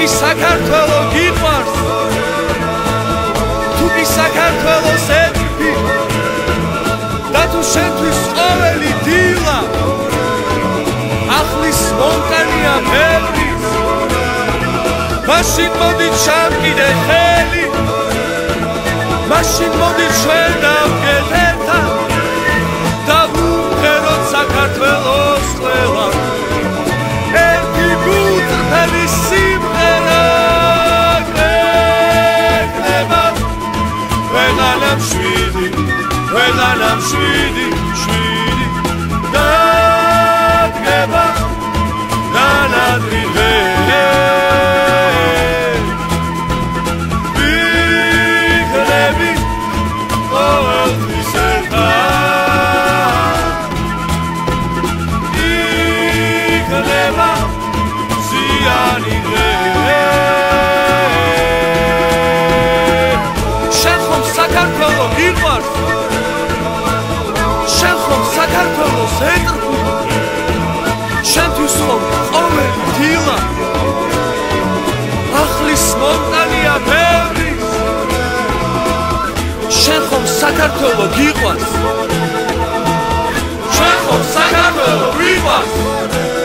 თუკი საქართველო გიყვარს, თუკი საქართველოს ეთქი და თუ შენთვის ყოველი დილა ახლის მომტანია ბევრის, მაშინ მოდი ჩამკიდე ხელი, მაშინ მოდი ჩვენ დავდგეთ ერთად და ვუმღეროთ საქართველოს ყველა ერთი გულწრფელი სიმღერა გვექნება. ყველანამ შვიდი, ყველანამ შვიდი, შვიდი დადგება ნანადრიდე ვიქნები ყოველთვის ერთად, იქნება ზიანი დღე. შენ ხომ საქართველო გიყვარს, შენ ხომ საქართველოს ეტყვი, შენთვის ხომ ყოველი დილა ახლის მომტანია ბევრის, შენ ხომ საქართველო გიყვარს, შენ ხომ საქართველო გიყვარს.